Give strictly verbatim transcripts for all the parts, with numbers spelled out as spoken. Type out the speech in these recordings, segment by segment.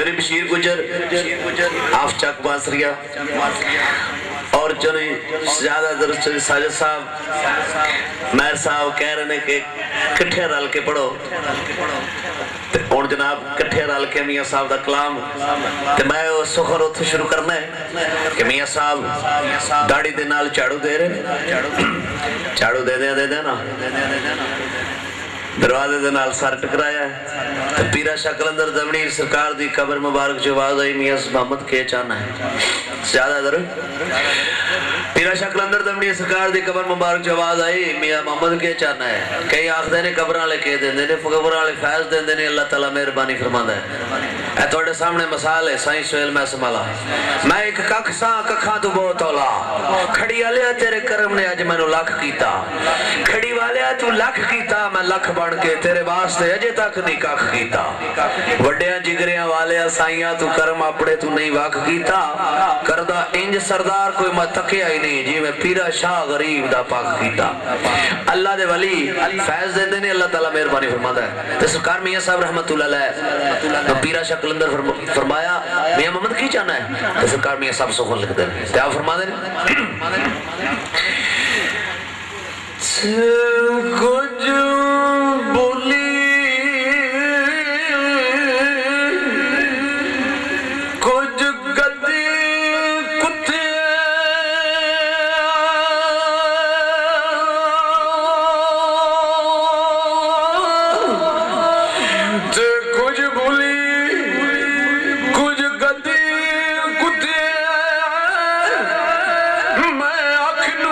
चौधरी बशीर गुजर आफ चक बांसरिया और जो ज्यादा साजिद साहब महर साहब कह रहे हैं कि कट्ठे रल के पढ़ो और जनाब कट्ठे रल के मियाँ साहब का कलाम ते मैं सुखर उत्थे शुरू करना है कि मियाँ साहब दाढ़ी दे नाल झाड़ू दे रहे झाड़ू दे दे दे देना दरवाजे दे नाल सर टकराया तो पीरा शाह कलंदर दमनी सरकार दी कब्र मुबारक जो आवाज आई मियाँ मोहम्मद के चाहना है ज्यादा दर पीरा शाह कलंदर दमनी सरकार दी कब्र मुबारक जो आवाज आई मियाँ मोहम्मद के चाहना है कई आखदे ने कब्र वाले कह देंदे ने कब्र वाले फैज देंदे ने अल्लाह ताला मेहरबानी फरमांदा है ए तोड़े सामने मिसाल है साईं सोहेल मैं संभाला मैं एक कख सा कखा तू बहुत औला खड़ी वाले तेरे करम ने अज मैनू लख कीता खड़ी वाले तू लख कीता मैं लख बन के तेरे वास्ते अजे तक नहीं कख कीता वड्डियां जिगरियां वाले साईया तू करम अपने तू नहीं वख कीता करदा इंज सरदार कोई मैं तकिया ही नहीं जिवें पीरा शाह गरीब दा पाक कीता अल्लाह दे वली फैज देंदे ने अल्लाह ताला मेहरबानी फरमांदा है ते सरकार मियां साहब रहमतुल्लाह अलैह तो पीरा शाह कलंदर फरमाया मियां मोहम्मद की चाहना है तो सरकार मियां साहब सुखन लिखते हैं क्या फरमाते हैं कुछ बोली कुछ गद्दी कुत्ते कुछ बोली कुछ गद्दी कुत्ते मैं आखनू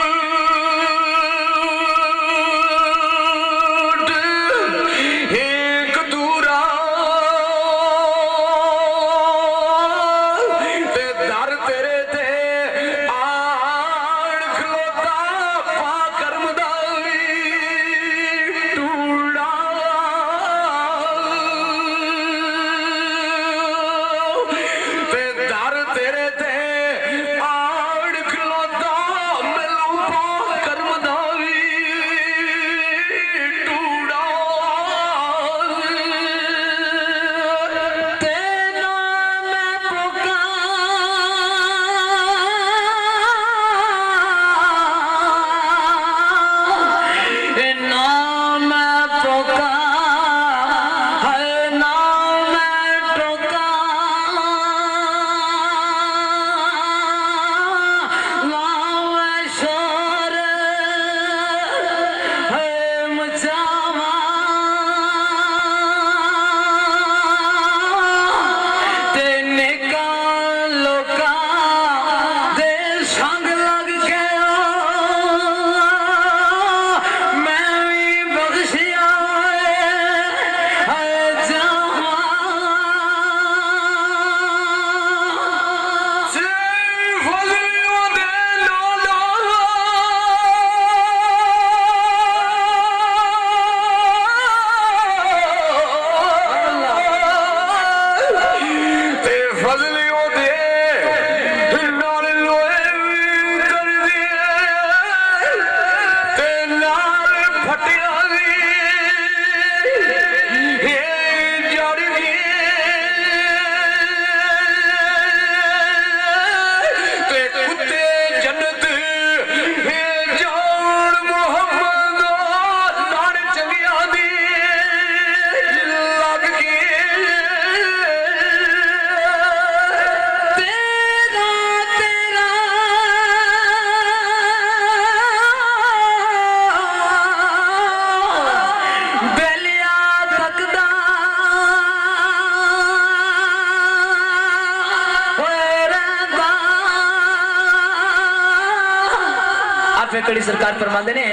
कड़ी सरकार फरमाते ने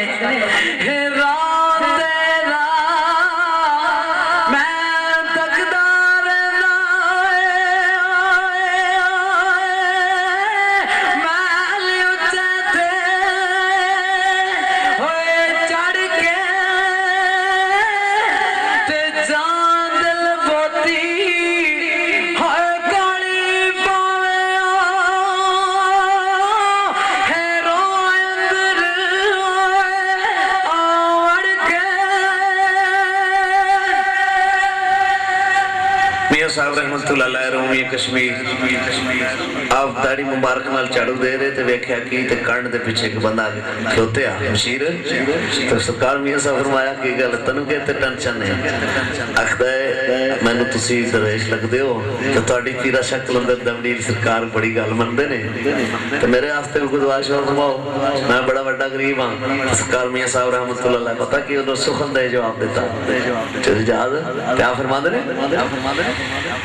साहब रहमतुल्लाह अलैह रूमी कश्मीर आप दाढ़ी मुबारक नाल झाड़ू दे रहे थे वेख्या की ते कर्ण दे पीछे एक बंदा खलोते आ मशीर तो सरकार मियां साहब फरमाया की गल तनु के ते टेंशन है आखदा मैनू तुसी दरवेश लगदे हो ते तुहाडी पीरा शाह कलंदर दमनीर सरकार बड़ी गल मनदे ने ते मेरे वास्ते कोई दुआ शुआ फरमाओ मैं बड़ा बड़ा गरीब हां सरकार मियां साहब रहमतुल्लाह अलैह पता की उन्होंने सुखन दे जवाब देता चल याद क्या फरमाते ने क्या फरमाते ने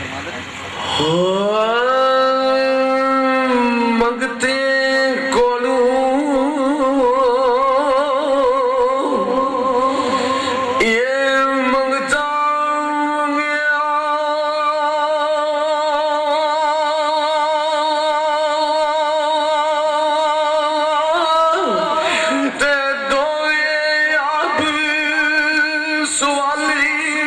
मंगते कोलू ये मंगता ते दो ये आप सवाली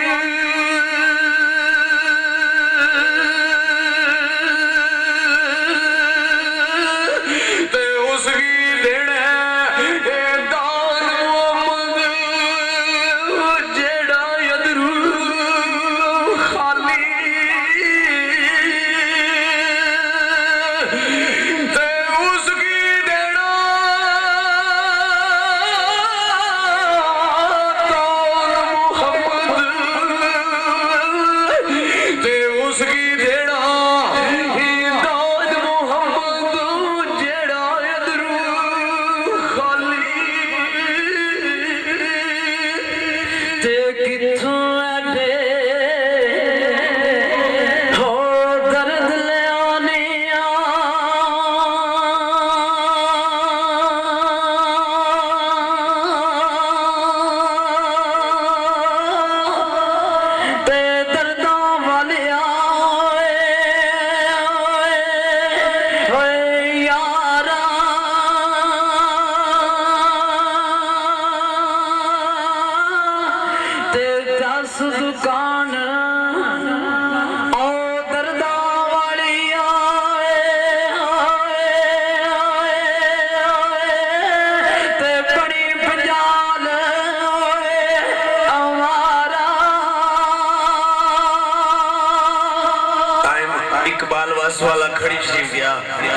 वाला खड़ी शरीफ गया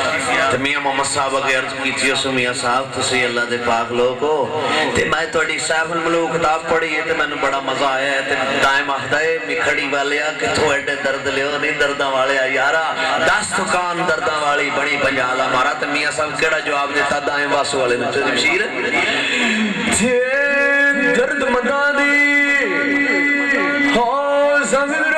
ते मियां मोहम्मद साहब अगे अर्ज कीती उस मियां साहब तुसी अल्लाह दे पाक लोग हो ते मैं तोड़ी सैफुल मलूक किताब पढ़ी है ते मैंने बड़ा मजा आया है ते टाइम आखदा है मिखड़ी वालिया किथों एडे दर्द लियो नहीं दर्दां वाले यारा दस दुकान दर्दां वाली बड़ी पंजाला मारा ते मियां साहब केड़ा जवाब देता दाएं वासू वाले ने जमशीर थे दर्द मदा दी हो ज़मीर